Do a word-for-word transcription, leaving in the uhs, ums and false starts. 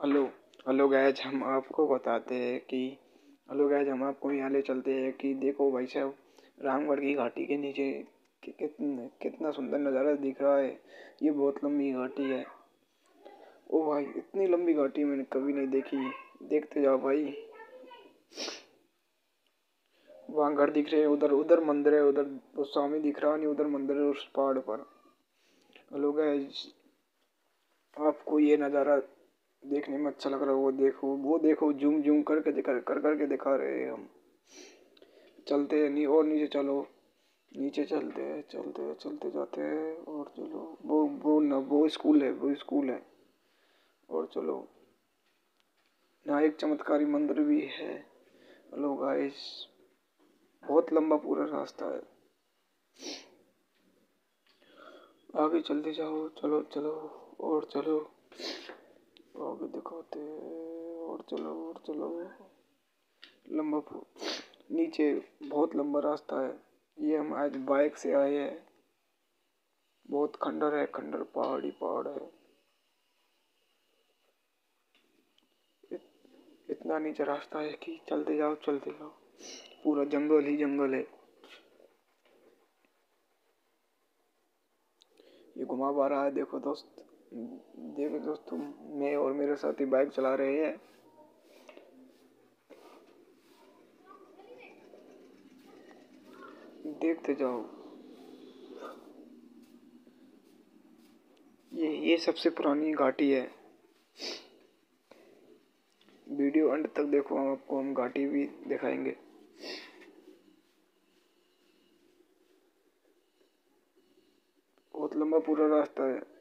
Hello hello guys हम आपको बताते हैं कि हेलो गैज हम आपको यहाँ ले चलते हैं कि देखो भाई साहब, रामगढ़ की घाटी के नीचे कि, कितना कितना सुंदर नज़ारा दिख रहा है। ये बहुत लंबी घाटी है। ओ भाई, इतनी लंबी घाटी मैंने कभी नहीं देखी। देखते जाओ भाई। वहाँ घर दिख रहे हैं, उधर उधर मंदिर है, उधर वो स्वामी दिख रहा नहीं, उधर मंदिर है उस पहाड़ पर। हेलो गैज, आपको ये नज़ारा देखने में अच्छा लग रहा है, वो देखो वो देखो, जूम जूम करके दिखा कर करके दिखा रहे हैं हम। चलते हैं नी और नीचे चलो। नीचे चलते हैं चलते हैं चलते जाते हैं और चलो। वो वो ना वो स्कूल है, वो स्कूल है। और चलो, यहाँ एक चमत्कारी मंदिर भी है। हेलो गाइस, बहुत लंबा पूरा रास्ता है। आगे चलते जाओ, चलो चलो और चलो। आगे दिखाते हैं और चलो और चलो। लंबा पू- नीचे बहुत लंबा रास्ता है। ये हम आज बाइक से आए हैं। बहुत खंडर है, खंडर पहाड़ी पहाड़ है। इत- इतना नीचे रास्ता है कि चलते जाओ चलते जाओ। पूरा जंगल ही जंगल है। ये घुमा पा रहा है, देखो दोस्त। देखो दोस्तों, मैं और मेरे साथी बाइक चला रहे हैं। देखते जाओ। ये ये सबसे पुरानी घाटी है। वीडियो अंत तक देखो, हम आपको हम घाटी भी दिखाएंगे। बहुत लंबा पूरा रास्ता है।